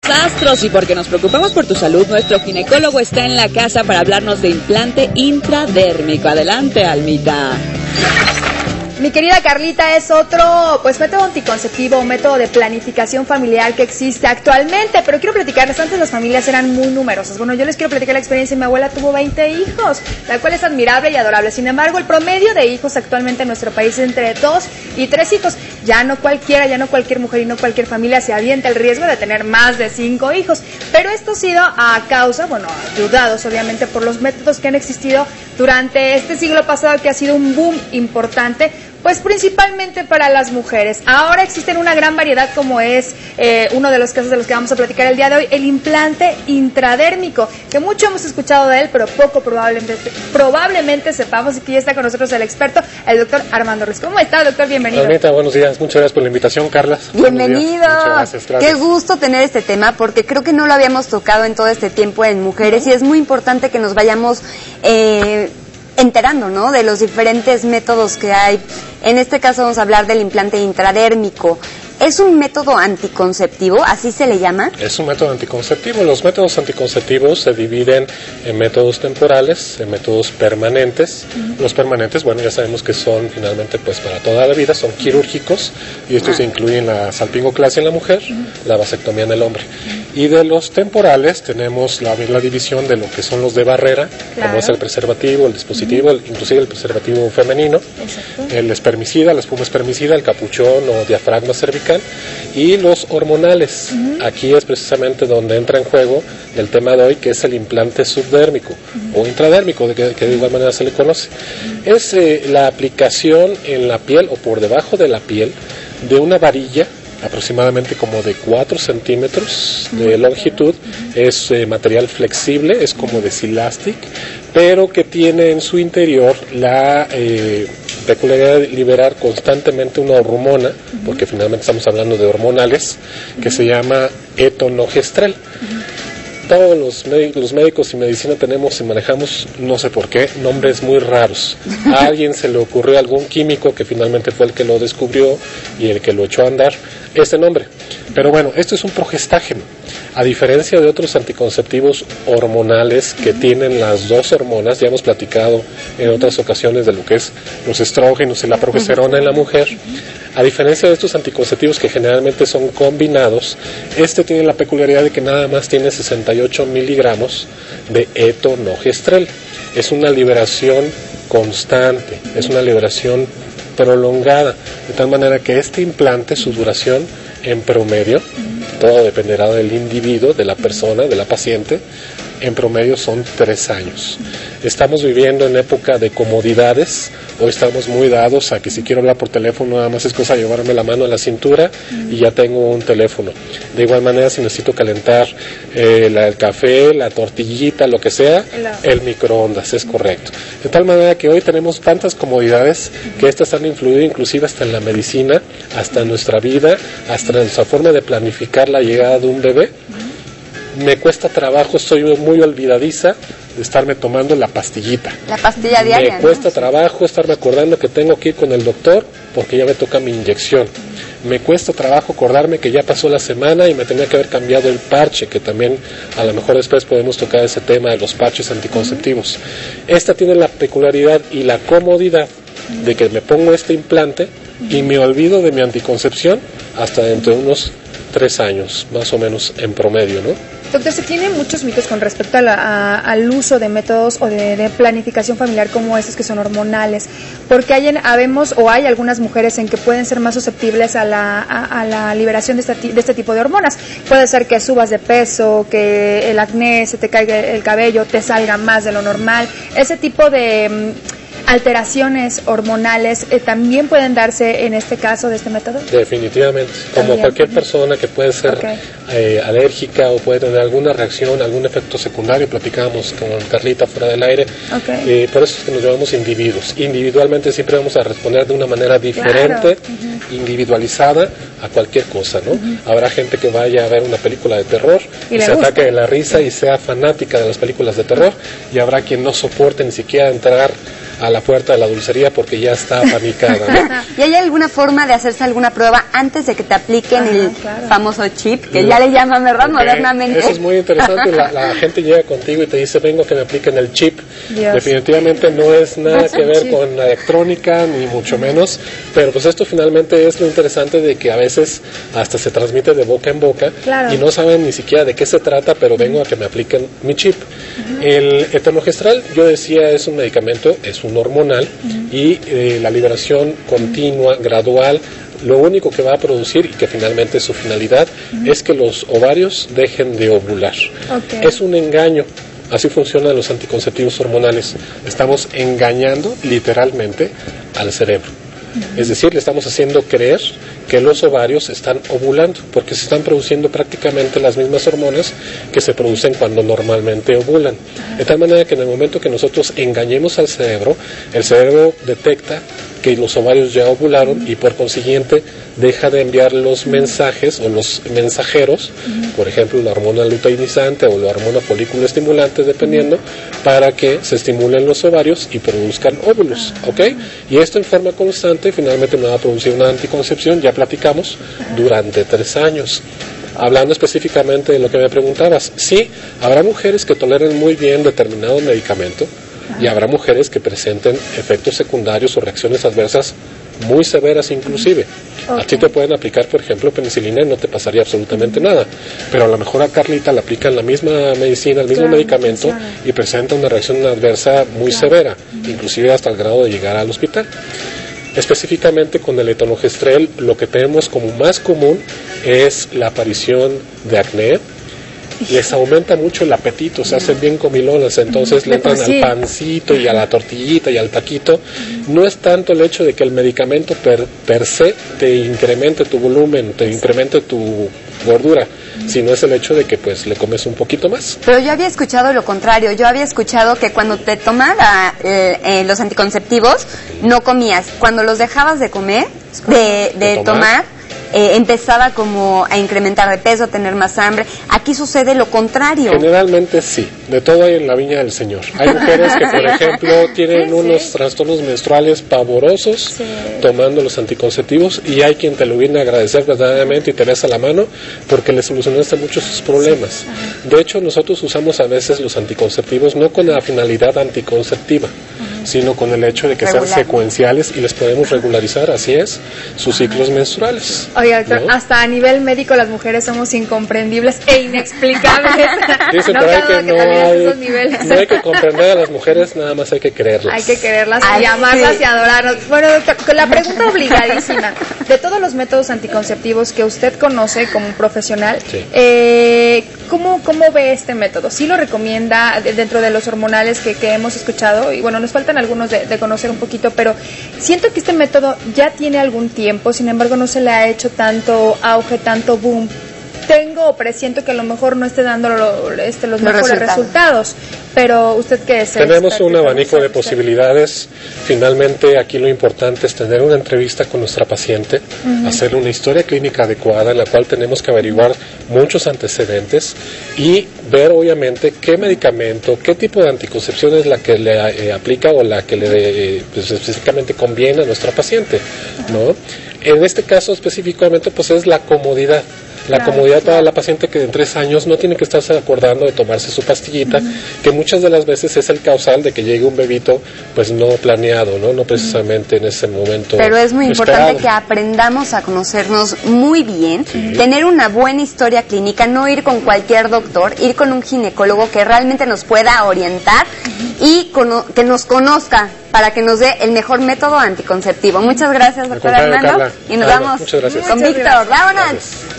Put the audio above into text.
astros y porque nos preocupamos por tu salud, nuestro ginecólogo está en la casa para hablarnos de implante intradérmico. Adelante, Almita. Mi querida Carlita, es otro método anticonceptivo, método de planificación familiar que existe actualmente, pero quiero platicarles, antes las familias eran muy numerosas. Bueno, yo les quiero platicar la experiencia, mi abuela tuvo 20 hijos, la cual es admirable y adorable. Sin embargo, el promedio de hijos actualmente en nuestro país es entre 2 y 3 hijos. Ya no cualquier mujer y no cualquier familia se avienta el riesgo de tener más de 5 hijos, pero esto ha sido a causa, ayudados obviamente por los métodos que han existido durante este siglo pasado, que ha sido un boom importante, pues principalmente para las mujeres. Ahora existen una gran variedad, como es uno de los casos de los que vamos a platicar el día de hoy, el implante intradérmico, que mucho hemos escuchado de él, pero poco probablemente sepamos, y que ya está con nosotros el experto, el doctor Armando Ruiz. ¿Cómo está, doctor? Bienvenido. Almita, buenos días, muchas gracias por la invitación, Carla. Bienvenido. Gracias. Qué gusto tener este tema, porque creo que no lo habíamos tocado en todo este tiempo en mujeres, y es muy importante que nos vayamos enterando, ¿no?, de los diferentes métodos que hay. En este caso vamos a hablar del implante intradérmico. ¿Es un método anticonceptivo? ¿Así se le llama? Es un método anticonceptivo. Los métodos anticonceptivos se dividen en métodos temporales, en métodos permanentes. Los permanentes, ya sabemos que son finalmente para toda la vida, son quirúrgicos, y estos incluyen la salpingoclasia en la mujer, la vasectomía en el hombre. Y de los temporales tenemos la división de lo que son los de barrera, como es el preservativo, el dispositivo, inclusive el preservativo femenino, el espermicida, la espuma espermicida, el capuchón o diafragma cervical, y los hormonales. Aquí es precisamente donde entra en juego el tema de hoy, que es el implante subdérmico o intradérmico, que de igual manera se le conoce. Es la aplicación en la piel o por debajo de la piel de una varilla aproximadamente como de 4 centímetros de longitud. Es material flexible, es como de silastic, pero que tiene en su interior la peculiaridad de liberar constantemente una hormona, porque finalmente estamos hablando de hormonales, que se llama etonogestrel. Todos los médicos y medicina tenemos y manejamos, no sé por qué, nombres muy raros. A alguien se le ocurrió algún químico que finalmente fue el que lo descubrió y el que lo echó a andar este nombre. Pero esto es un progestágeno. A diferencia de otros anticonceptivos hormonales que tienen las dos hormonas, ya hemos platicado en otras ocasiones de lo que es los estrógenos y la progesterona en la mujer. A diferencia de estos anticonceptivos que generalmente son combinados, este tiene la peculiaridad de que nada más tiene 68 miligramos de etonogestrel. Es una liberación constante, es una liberación prolongada, de tal manera que este implante, su duración en promedio, todo dependerá del individuo, de la persona, de la paciente, en promedio son 3 años. Estamos viviendo en época de comodidades. Hoy estamos muy dados a que si quiero hablar por teléfono nada más es cosa de llevarme la mano a la cintura y ya tengo un teléfono. De igual manera, si necesito calentar el café, la tortillita, lo que sea, el microondas, es correcto. De tal manera que hoy tenemos tantas comodidades que estas han influido inclusive hasta en la medicina, hasta en nuestra vida, hasta en nuestra forma de planificar la llegada de un bebé. Me cuesta trabajo, soy muy olvidadiza de estarme tomando la pastillita. La pastilla diaria. Me cuesta trabajo estarme acordando que tengo que ir con el doctor porque ya me toca mi inyección. Me cuesta trabajo acordarme que ya pasó la semana y me tenía que haber cambiado el parche, que también a lo mejor después podemos tocar ese tema de los parches anticonceptivos. Esta tiene la peculiaridad y la comodidad de que me pongo este implante y me olvido de mi anticoncepción hasta dentro de unos 3 años, más o menos en promedio, ¿no? Doctor, se tienen muchos mitos con respecto al uso de métodos o de planificación familiar como estos que son hormonales, porque hay algunas mujeres en que pueden ser más susceptibles a la liberación de este tipo de hormonas. Puede ser que subas de peso, que el acné, se te caiga el cabello, te salga más de lo normal. Ese tipo de alteraciones hormonales también pueden darse en este caso de este método. Definitivamente, como cualquier persona que puede ser alérgica o puede tener alguna reacción, algún efecto secundario. Platicábamos con Carlita fuera del aire. Por eso es que nos llamamos individuos. Individualmente siempre vamos a responder de una manera diferente, individualizada a cualquier cosa, ¿no? Habrá gente que vaya a ver una película de terror y se ataque de la risa y sea fanática de las películas de terror, y habrá quien no soporte ni siquiera entrar a la puerta de la dulcería porque ya está apanicada, ¿no? ¿Y hay alguna forma de hacerse alguna prueba antes de que te apliquen el famoso chip, que ya le llaman, ¿verdad? Okay. Modernamente. Eso es muy interesante. La gente llega contigo y te dice, vengo que me apliquen el chip. Dios. Definitivamente no es nada que ver con la electrónica, ni mucho menos, pero pues esto finalmente es lo interesante de que a veces hasta se transmite de boca en boca y no saben ni siquiera de qué se trata, pero vengo a que me apliquen mi chip. El etanogestral, yo decía, es un medicamento, es un hormonal y la liberación continua, gradual, lo único que va a producir y que finalmente es su finalidad es que los ovarios dejen de ovular. Es un engaño. Así funcionan los anticonceptivos hormonales. Estamos engañando literalmente al cerebro. Es decir, le estamos haciendo creer que los ovarios están ovulando, porque se están produciendo prácticamente las mismas hormonas que se producen cuando normalmente ovulan. De tal manera que en el momento que nosotros engañemos al cerebro, el cerebro detecta que los ovarios ya ovularon y por consiguiente deja de enviar los mensajes o los mensajeros, por ejemplo la hormona luteinizante o la hormona folículo estimulante, dependiendo, para que se estimulen los ovarios y produzcan óvulos, ¿ok? Y esto en forma constante finalmente me va a producir una anticoncepción, ya platicamos, durante 3 años. Hablando específicamente de lo que me preguntabas, sí, habrá mujeres que toleren muy bien determinado medicamento y habrá mujeres que presenten efectos secundarios o reacciones adversas muy severas inclusive. A ti te pueden aplicar, por ejemplo, penicilina y no te pasaría absolutamente nada, pero a lo mejor a Carlita le aplican la misma medicina, el mismo medicamento y presenta una reacción adversa muy severa, inclusive hasta el grado de llegar al hospital. Específicamente con el etanogestral, lo que tenemos como más común es la aparición de acné. Les aumenta mucho el apetito, se hacen bien comilonas, entonces le entran al pancito y a la tortillita y al taquito. No es tanto el hecho de que el medicamento per se te incremente tu volumen, te incremente tu gordura, sino es el hecho de que pues le comes un poquito más. Pero yo había escuchado lo contrario, yo había escuchado que cuando te tomaba los anticonceptivos no comías, cuando los dejabas de comer, de tomar, empezaba como a incrementar de peso, a tener más hambre. Aquí sucede lo contrario. Generalmente sí, de todo hay en la viña del Señor. Hay mujeres que, por ejemplo, tienen unos trastornos menstruales pavorosos tomando los anticonceptivos y hay quien te lo viene a agradecer verdaderamente y te besa la mano porque le solucionaste muchos sus problemas. De hecho, nosotros usamos a veces los anticonceptivos no con la finalidad anticonceptiva, sino con el hecho de que sean secuenciales y les podemos regularizar, así es, sus ciclos menstruales. Oiga, doctor, ¿no? Hasta a nivel médico las mujeres somos incomprendibles e inexplicables. Dice por ahí que no hay que comprender a las mujeres, nada más hay que quererlas. Hay que quererlas y amarlas y adorarlas. Bueno, doctor, con la pregunta obligadísima, de todos los métodos anticonceptivos que usted conoce como un profesional, ¿cómo ve este método? ¿Sí lo recomienda dentro de los hormonales que hemos escuchado? Y bueno, nos faltan algunos de conocer un poquito, pero siento que este método ya tiene algún tiempo, sin embargo no se le ha hecho tanto auge, tanto boom. Tengo o presiento que a lo mejor no esté dando los mejores resultados, pero usted qué es. Tenemos un abanico de posibilidades. Finalmente aquí lo importante es tener una entrevista con nuestra paciente, hacer una historia clínica adecuada en la cual tenemos que averiguar muchos antecedentes y ver obviamente qué medicamento, qué tipo de anticoncepción es la que le aplica o la que le pues, específicamente conviene a nuestra paciente, ¿no? En este caso específicamente pues es la comodidad. La comodidad para la paciente que en 3 años no tiene que estarse acordando de tomarse su pastillita, que muchas de las veces es el causal de que llegue un bebito pues no planeado, no precisamente en ese momento. Pero es muy importante que aprendamos a conocernos muy bien, tener una buena historia clínica, no ir con cualquier doctor, ir con un ginecólogo que realmente nos pueda orientar y que nos conozca para que nos dé el mejor método anticonceptivo. Muchas gracias, doctora Hernando. Carla. Y nos vamos muchas gracias. con Víctor. ¡Vámonos!